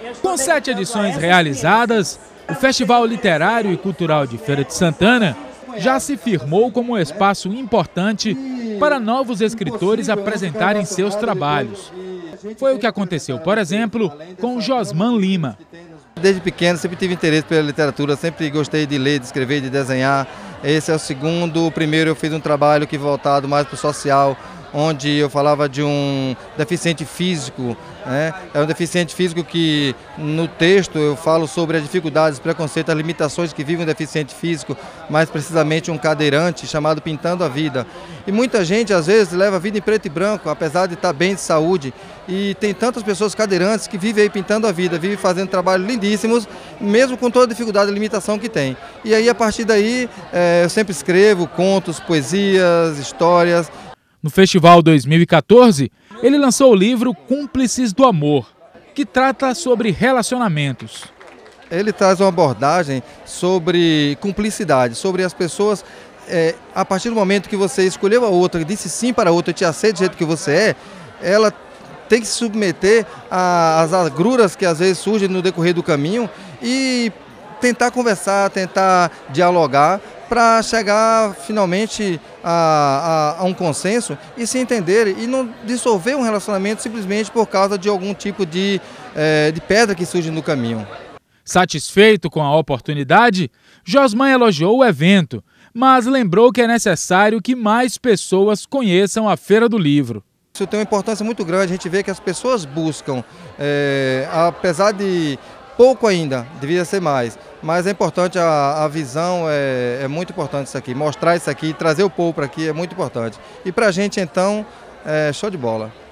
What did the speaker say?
Com 7 edições realizadas, o Festival Literário e Cultural de Feira de Santana já se firmou como um espaço importante para novos escritores apresentarem seus trabalhos. Foi o que aconteceu, por exemplo, com Josman Lima. Desde pequeno sempre tive interesse pela literatura, sempre gostei de ler, de escrever, de desenhar. Esse é o segundo. O primeiro eu fiz um trabalho que voltado mais para o social, onde eu falava de um deficiente físico, né? É um deficiente físico que no texto eu falo sobre as dificuldades, preconceitos, as limitações que vive um deficiente físico, mais precisamente um cadeirante chamado Pintando a Vida. E muita gente às vezes leva a vida em preto e branco, apesar de estar bem de saúde, e tem tantas pessoas cadeirantes que vivem aí pintando a vida, vivem fazendo trabalhos lindíssimos, mesmo com toda a dificuldade e limitação que tem. E aí a partir daí eu sempre escrevo contos, poesias, histórias. No Festival 2014, ele lançou o livro Cúmplices do Amor, que trata sobre relacionamentos. Ele traz uma abordagem sobre cumplicidade, sobre as pessoas, a partir do momento que você escolheu a outra, disse sim para a outra e te aceita do jeito que você é, ela tem que se submeter às agruras que às vezes surgem no decorrer do caminho e tentar conversar, tentar dialogar, para chegar finalmente a um consenso e se entender e não dissolver um relacionamento simplesmente por causa de algum tipo de pedra que surge no caminho. Satisfeito com a oportunidade, Josman elogiou o evento, mas lembrou que é necessário que mais pessoas conheçam a Feira do Livro. Isso tem uma importância muito grande, a gente vê que as pessoas buscam, apesar de pouco ainda, deveria ser mais, mas é importante a visão, é muito importante isso aqui, mostrar isso aqui, trazer o povo para aqui é muito importante. E para a gente então, show de bola.